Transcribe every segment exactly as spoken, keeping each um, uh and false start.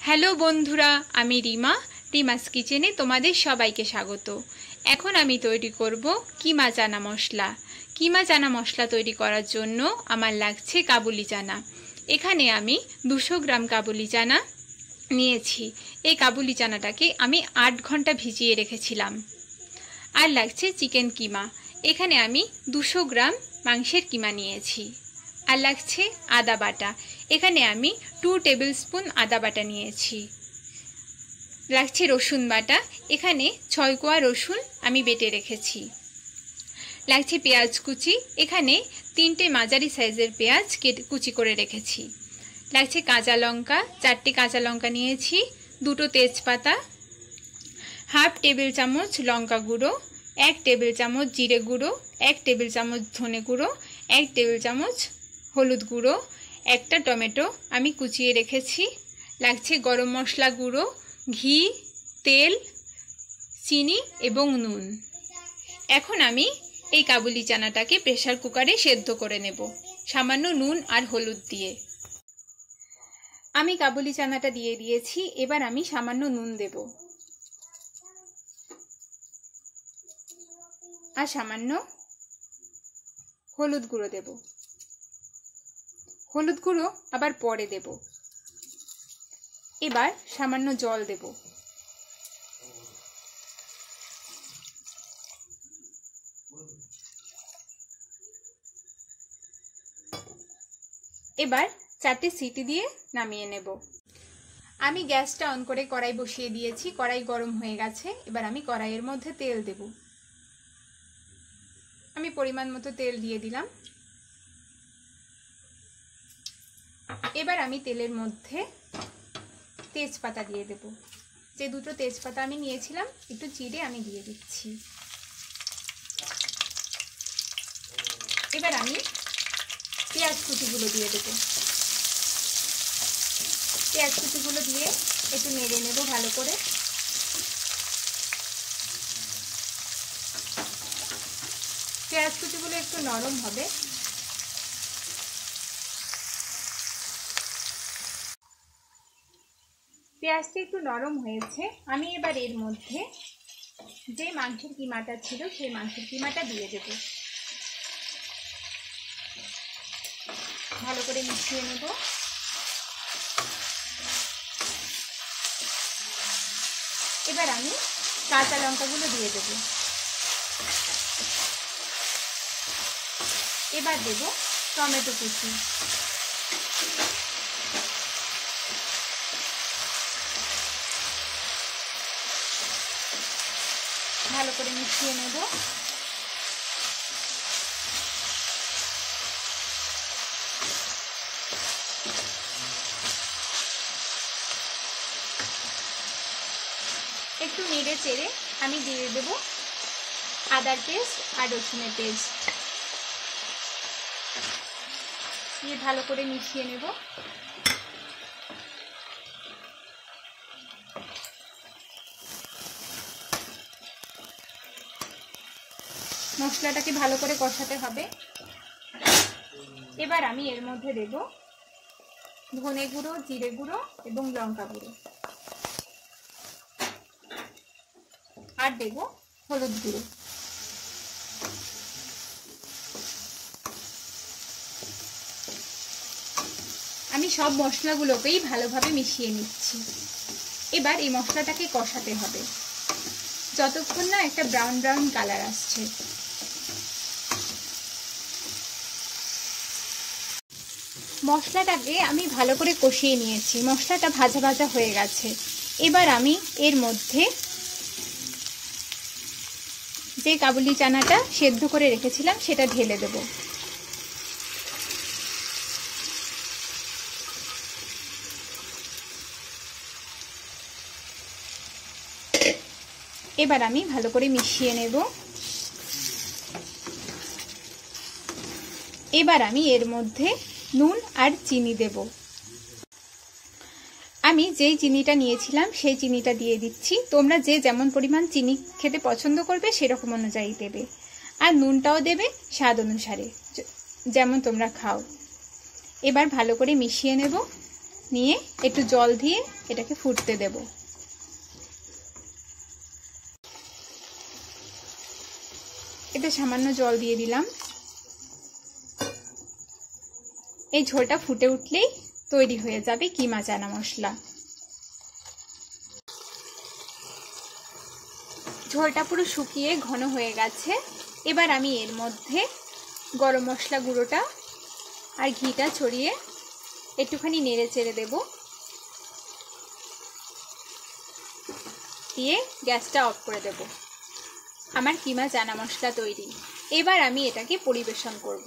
Hello বন্ধুরা, আমি রিমা রিমাস কিচেনে তোমাদের সবাইকে স্বাগত। এখন আমি তৈরি করব কিমা চানা মশলা। কিমা চানা মশলা তৈরি করার জন্য আমার লাগছে কাবুলি চানা। এখানে আমি দুশো গ্রাম কাবুলি চানা নিয়েছি। এই কাবুলি চানাটাকে আমি আট ঘন্টা ভিজিয়ে রেখেছিলাম। আর লাগছে চিকেন কিমা। এখানে আমি দুশো গ্রাম মাংসের কিমা নিয়েছি। আর লাগছে আদা বাটা। এখানে আমি টু টেবিল স্পুন আদা বাটা নিয়েছি। লাগছে রসুন বাটা। এখানে ছয় কোয়া রসুন আমি বেটে রেখেছি। লাগছে পেঁয়াজ কুচি। এখানে তিনটে মাঝারি সাইজের পেঁয়াজ কেটে কুচি করে রেখেছি। লাগছে কাঁচা লঙ্কা, চারটে কাঁচা লঙ্কা নিয়েছি, দুটো তেজপাতা, হাফ টেবিল চামচ লঙ্কা গুঁড়ো, এক টেবিল চামচ জিরে গুঁড়ো, এক টেবিল চামচ ধনে গুঁড়ো, এক টেবিল চামচ হলুদ গুঁড়ো, একটা টমেটো আমি কুচিয়ে রেখেছি। লাগছে গরম মশলা গুঁড়ো, ঘি, তেল, চিনি এবং নুন। এখন আমি এই কাবুলি চানাটাকে প্রেসার কুকারে সেদ্ধ করে নেব সামান্য নুন আর হলুদ দিয়ে। আমি কাবুলি চানাটা দিয়ে দিয়েছি। এবার আমি সামান্য নুন দেব আর সামান্য হলুদ গুঁড়ো দেব। হলুদ গুঁড়ো আবার পরে দেব। এবার সামান্য জল দেব। এবার চারটে সিটি দিয়ে নামিয়ে নেব। আমি গ্যাসটা অন করে কড়াই বসিয়ে দিয়েছি। কড়াই গরম হয়ে গেছে। এবার আমি কড়াইয়ের মধ্যে তেল দেব। আমি পরিমাণ মতো তেল দিয়ে দিলাম। এবার আমি তেলের মধ্যে তেজপাতা দিয়ে দেব। যে দুটো তেজপাতা আমি নিয়েছিলাম একটু চিড়ে আমি দিয়ে দিচ্ছি। এবার আমি পেঁয়াজ কুচিগুলো দিয়ে দেব। পেঁয়াজ কুচিগুলো দিয়ে একটু নেড়ে নেব ভালো করে। পেঁয়াজ কুচিগুলো একটু নরম হবে। পেঁয়াজটা একটু নরম হয়েছে। আমি এবার এর মধ্যে যে মাংসের কিমাটা ছিল সেই মাংসের কিমাটা দিয়ে দেব। ভালো করে মিশিয়ে নেব। এবার আমি কাঁচা লঙ্কাগুলো দিয়ে দেব। এবার দেব টমেটো কুচি। ভালো করে মিশিয়ে নেব। একটু নেড়ে চেড়ে আমি দিয়ে দেব আদার পেস্ট আর রসুনের পেস্ট দিয়ে ভালো করে মিশিয়ে নেব। মশলাটাকে ভালো করে কষাতে হবে। এবার আমি এর মধ্যে দেব ধনে গুঁড়ো, জিরে গুঁড়ো এবং লঙ্কা গুঁড়ো আর দেব হলুদ গুঁড়ো। আমি সব মশলাগুলোকেই ভালোভাবে মিশিয়ে নিচ্ছি। এবার এই মশলাটাকে কষাতে হবে যতক্ষণ না একটা ব্রাউন ব্রাউন কালার আসছে। মশলাটাকে আমি ভালো করে কষিয়ে নিয়েছি। মশলাটা ভাজা ভাজা হয়ে গেছে। এবার আমি এর মধ্যে যে কাবুলি চানাটা সেদ্ধ করে রেখেছিলাম সেটা ঢেলে দেব। এবার আমি ভালো করে মিশিয়ে নেব। এবার আমি এর মধ্যে নুন আর চিনি দেব। আমি যেই চিনিটা নিয়েছিলাম সেই চিনিটা দিয়ে দিচ্ছি। তোমরা যে যেমন পরিমাণ চিনি খেতে পছন্দ করবে সেরকম অনুযায়ী দেবে। আর নুনটাও দেবে স্বাদ অনুসারে, যেমন তোমরা খাও। এবার ভালো করে মিশিয়ে নেব। নিয়ে একটু জল দিয়ে এটাকে ফুটতে দেব। এতে সামান্য জল দিয়ে দিলাম। এই ঝোলটা ফুটে উঠলেই তৈরি হয়ে যাবে কিমা চানা মশলা। ঝোলটা পুরো শুকিয়ে ঘন হয়ে গেছে। এবার আমি এর মধ্যে গরম মশলা গুঁড়োটা আর ঘিটা ছড়িয়ে একটুখানি নেড়ে চেড়ে দেব, দিয়ে গ্যাসটা অফ করে দেব। আমার কিমা চানা মশলা তৈরি। এবার আমি এটাকে পরিবেশন করব।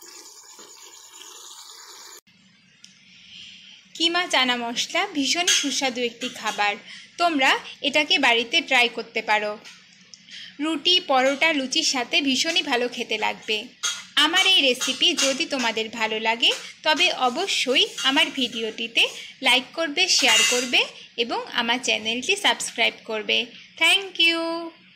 কিমা চানা মশলা ভীষণই সুস্বাদু একটি খাবার। তোমরা এটাকে বাড়িতে ট্রাই করতে পারো। রুটি, পরোটা, লুচির সাথে ভীষণই ভালো খেতে লাগবে। আমার এই রেসিপি যদি তোমাদের ভালো লাগে তবে অবশ্যই আমার ভিডিওটিতে লাইক করবে, শেয়ার করবে এবং আমার চ্যানেলটি সাবস্ক্রাইব করবে। Thank you.